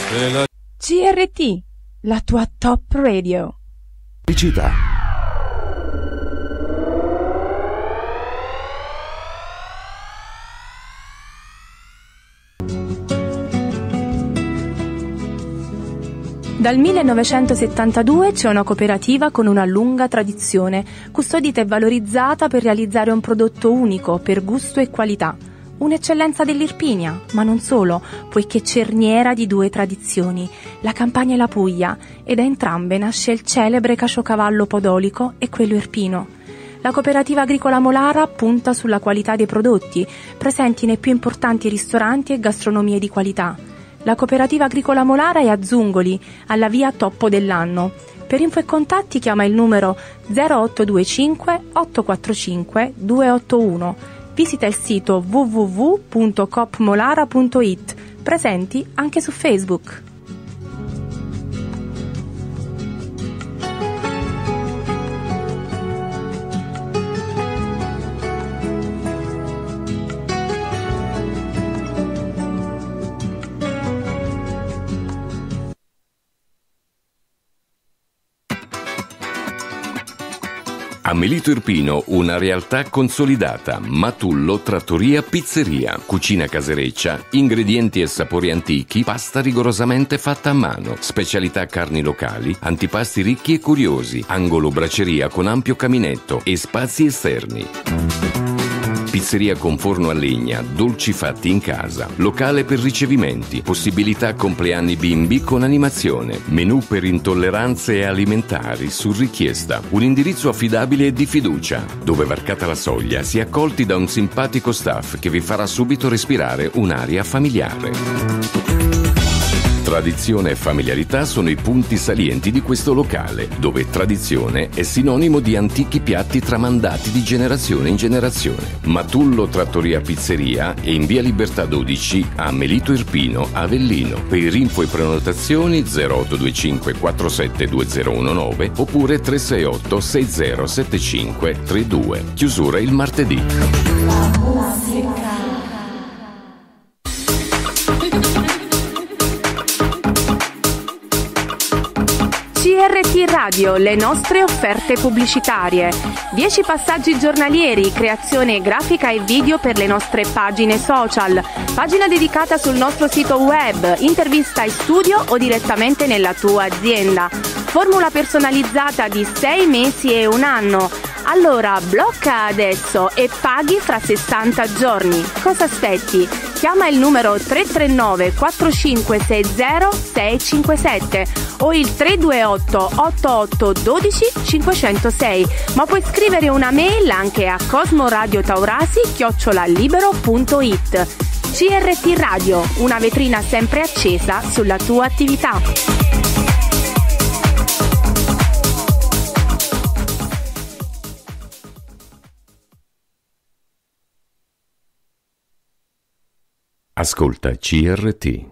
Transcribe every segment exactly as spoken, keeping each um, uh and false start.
C R T, la tua top radio. Pubblicità. Dal millenovecentosettantadue c'è una cooperativa con una lunga tradizione, custodita e valorizzata per realizzare un prodotto unico per gusto e qualità. Un'eccellenza dell'Irpinia, ma non solo, poiché cerniera di due tradizioni, la Campania e la Puglia, e da entrambe nasce il celebre caciocavallo podolico e quello irpino. La cooperativa agricola Molara punta sulla qualità dei prodotti, presenti nei più importanti ristoranti e gastronomie di qualità. La cooperativa agricola Molara è a Zungoli, alla via Toppo dell'Anno. Per info e contatti chiama il numero zero otto due cinque otto quattro cinque due otto uno. Visita il sito w w w punto coop molara punto i t, presenti anche su Facebook. A Melito Irpino una realtà consolidata, Matullo Trattoria Pizzeria, cucina casereccia, ingredienti e sapori antichi, pasta rigorosamente fatta a mano, specialità carni locali, antipasti ricchi e curiosi, angolo braceria con ampio caminetto e spazi esterni. Pizzeria con forno a legna, dolci fatti in casa, locale per ricevimenti, possibilità compleanni bimbi con animazione, menù per intolleranze alimentari su richiesta, un indirizzo affidabile e di fiducia, dove varcata la soglia si è accolti da un simpatico staff che vi farà subito respirare un'aria familiare. Tradizione e familiarità sono i punti salienti di questo locale, dove tradizione è sinonimo di antichi piatti tramandati di generazione in generazione. Matullo Trattoria Pizzeria è in via Libertà dodici a Melito Irpino, Avellino. Per info e prenotazioni zero otto due cinque quattro sette due zero uno nove oppure tre sei otto sei zero sette cinque tre due. Chiusura il martedì. La musica. C R T Radio, le nostre offerte pubblicitarie. dieci passaggi giornalieri, creazione grafica e video per le nostre pagine social, pagina dedicata sul nostro sito web, intervista in studio o direttamente nella tua azienda. Formula personalizzata di sei mesi e un anno. Allora blocca adesso e paghi fra sessanta giorni. Cosa aspetti? Chiama il numero tre tre nove quattro cinque sei zero sei cinque sette o il tre due otto otto otto uno due cinque zero sei, ma puoi scrivere una mail anche a cosmoradiotaurasi chiocciola libero punto it. C R T Radio, una vetrina sempre accesa sulla tua attività. Ascolta C R T.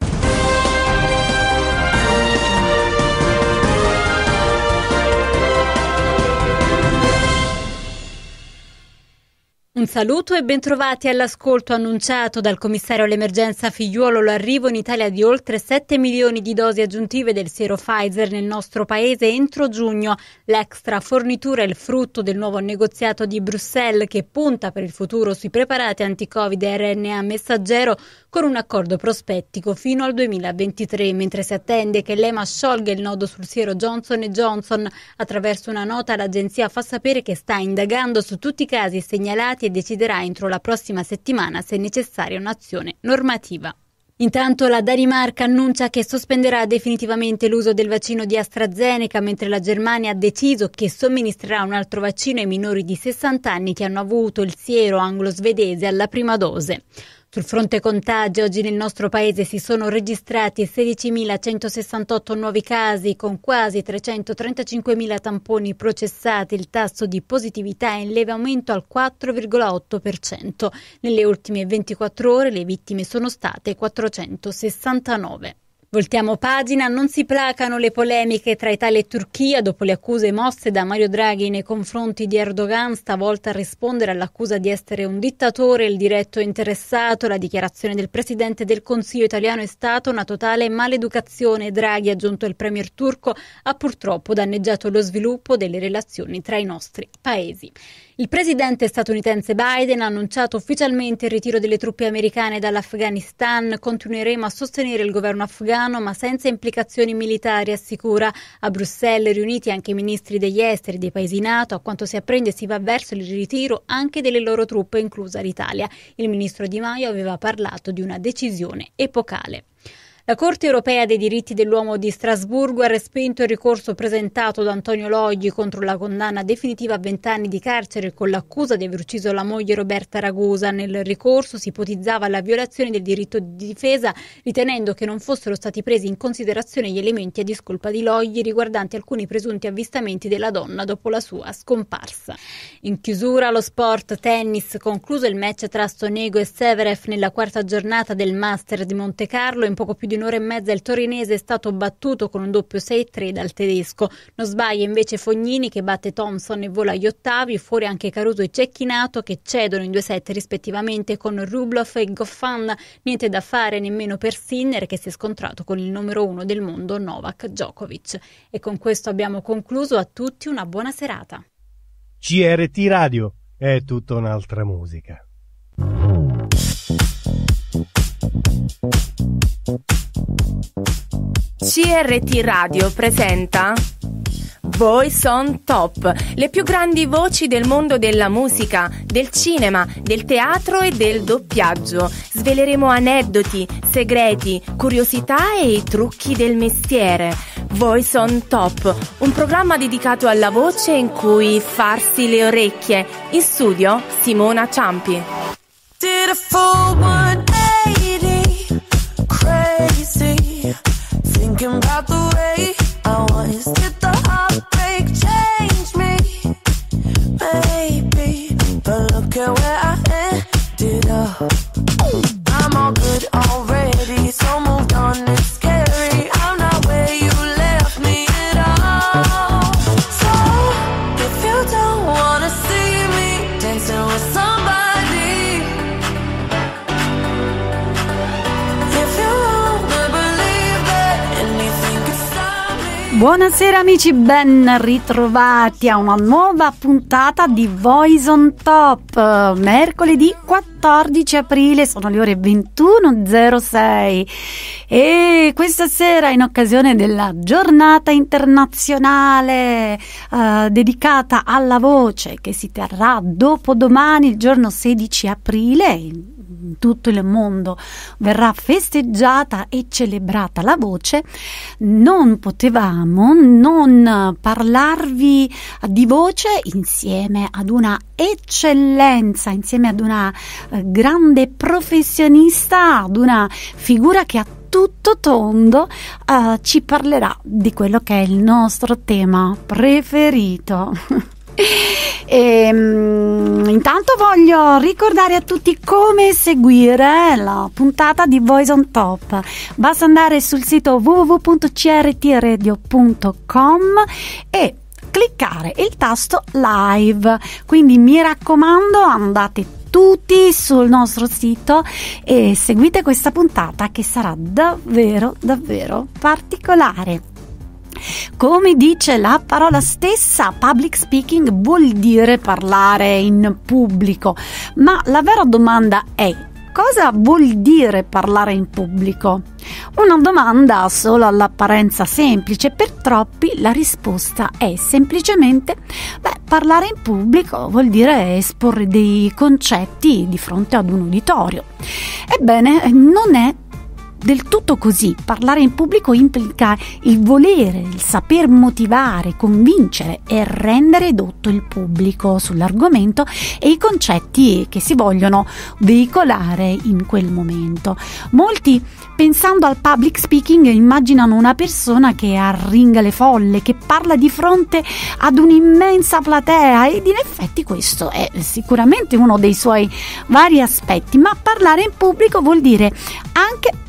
Un saluto e bentrovati all'ascolto annunciato dal commissario all'emergenza Figliuolo l'arrivo in Italia di oltre sette milioni di dosi aggiuntive del siero Pfizer nel nostro paese entro giugno. L'extra fornitura è il frutto del nuovo negoziato di Bruxelles che punta per il futuro sui preparati anti-Covid e R N A messaggero con un accordo prospettico fino al duemilaventitré, mentre si attende che l'E M A sciolga il nodo sul siero Johnson and Johnson. Attraverso una nota l'agenzia fa sapere che sta indagando su tutti i casi segnalati e deciderà entro la prossima settimana se è necessaria un'azione normativa. Intanto la Danimarca annuncia che sospenderà definitivamente l'uso del vaccino di AstraZeneca, mentre la Germania ha deciso che somministrerà un altro vaccino ai minori di sessanta anni che hanno avuto il siero anglo-svedese alla prima dose. Sul fronte contagi, oggi nel nostro paese si sono registrati sedicimilacentosessantotto nuovi casi, con quasi trecentotrentacinquemila tamponi processati. Il tasso di positività è in lieve aumento al quattro virgola otto per cento. Nelle ultime ventiquattro ore le vittime sono state quattrocentosessantanove. Voltiamo pagina, non si placano le polemiche tra Italia e Turchia dopo le accuse mosse da Mario Draghi nei confronti di Erdogan, stavolta a rispondere all'accusa di essere un dittatore il diretto interessato. La dichiarazione del Presidente del Consiglio italiano è stata una totale maleducazione. Draghi, aggiunto il premier turco, ha purtroppo danneggiato lo sviluppo delle relazioni tra i nostri paesi. Il presidente statunitense Biden ha annunciato ufficialmente il ritiro delle truppe americane dall'Afghanistan. Continueremo a sostenere il governo afghano, ma senza implicazioni militari, assicura. A Bruxelles, riuniti anche i ministri degli esteri dei paesi NATO, a quanto si apprende si va verso il ritiro anche delle loro truppe, inclusa l'Italia. Il ministro Di Maio aveva parlato di una decisione epocale. La Corte europea dei diritti dell'uomo di Strasburgo ha respinto il ricorso presentato da Antonio Loggi contro la condanna definitiva a vent'anni di carcere con l'accusa di aver ucciso la moglie Roberta Ragusa. Nel ricorso si ipotizzava la violazione del diritto di difesa, ritenendo che non fossero stati presi in considerazione gli elementi a discolpa di Loggi riguardanti alcuni presunti avvistamenti della donna dopo la sua scomparsa. In chiusura lo sport tennis, concluso il match tra Sonego e Severev nella quarta giornata del Master di Monte Carlo. In poco più di un'ora e mezza il torinese è stato battuto con un doppio sei tre dal tedesco. Non sbaglia invece Fognini, che batte Thompson e vola agli ottavi, fuori anche Caruso e Cecchinato, che cedono in due set rispettivamente con Rublev e Goffin. Niente da fare nemmeno per Sinner, che si è scontrato con il numero uno del mondo Novak Djokovic. E con questo abbiamo concluso. A tutti una buona serata. C R T Radio è tutta un'altra musica. C R T Radio presenta Voice on Top, le più grandi voci del mondo della musica, del cinema, del teatro e del doppiaggio. Sveleremo aneddoti, segreti, curiosità e i trucchi del mestiere. Voice on Top, un programma dedicato alla voce in cui farsi le orecchie. In studio Simona Ciampi. Did a full one eighty, crazy, thinking about the way I was. Did the heartbreak change me? Maybe, but look at where I ended up. I'm all good already, so moved on, it's scary. I'm not where you left me at all. So, if you don't wanna see me dancing with somebody, buonasera amici, ben ritrovati a una nuova puntata di Voice on Top. Mercoledì quattordici aprile, sono le ore ventuno e zero sei e questa sera, in occasione della giornata internazionale eh, dedicata alla voce, che si terrà dopodomani, il giorno sedici aprile, in tutto il mondo verrà festeggiata e celebrata la voce, non potevamo non parlarvi di voce insieme ad una eccellenza, insieme ad una grande professionista, ad una figura che a tutto tondo uh, ci parlerà di quello che è il nostro tema preferito. E, um, intanto voglio ricordare a tutti come seguire la puntata di Voice on Top. Basta andare sul sito w w w punto c r t radio punto com e cliccare il tasto live. Quindi mi raccomando, andate tutti sul nostro sito e seguite questa puntata, che sarà davvero davvero particolare. Come dice la parola stessa, public speaking vuol dire parlare in pubblico, ma la vera domanda è: cosa vuol dire parlare in pubblico? Una domanda solo all'apparenza semplice, per troppi la risposta è semplicemente beh, parlare in pubblico vuol dire esporre dei concetti di fronte ad un uditorio. Ebbene, non è del tutto così. Parlare in pubblico implica il volere, il saper motivare, convincere e rendere edotto il pubblico sull'argomento e i concetti che si vogliono veicolare in quel momento. Molti, pensando al public speaking, immaginano una persona che arringa le folle, che parla di fronte ad un'immensa platea, ed in effetti questo è sicuramente uno dei suoi vari aspetti, ma parlare in pubblico vuol dire anche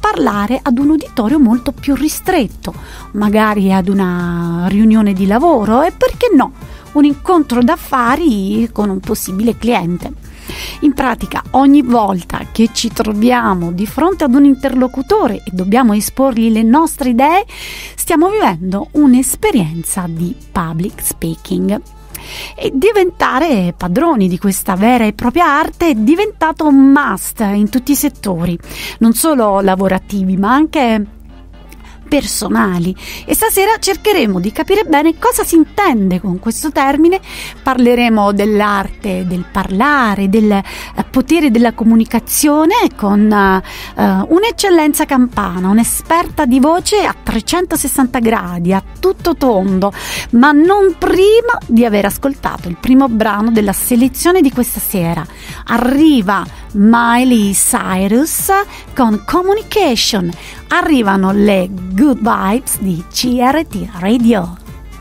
parlare ad un uditorio molto più ristretto, magari ad una riunione di lavoro e perché no, un incontro d'affari con un possibile cliente. In pratica, ogni volta che ci troviamo di fronte ad un interlocutore e dobbiamo esporgli le nostre idee, stiamo vivendo un'esperienza di public speaking. E diventare padroni di questa vera e propria arte è diventato un must in tutti i settori, non solo lavorativi ma anche personali, e stasera cercheremo di capire bene cosa si intende con questo termine. Parleremo dell'arte del parlare, del eh, potere della comunicazione con eh, un'eccellenza campana, un'esperta di voce a trecentosessanta gradi, a tutto tondo, ma non prima di aver ascoltato il primo brano della selezione di questa sera. Arriva Miley Cyrus con Communication. Arrivano le Good Vibes di C R T Radio.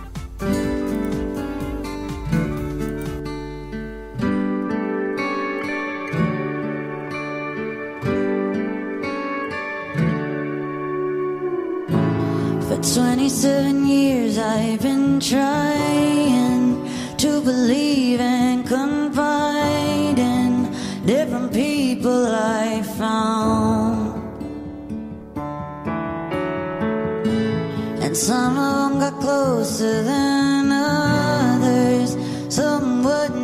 For twenty-seven years I've been trying to believe and confide in different people I found. And some of them got closer than others. Some wouldn't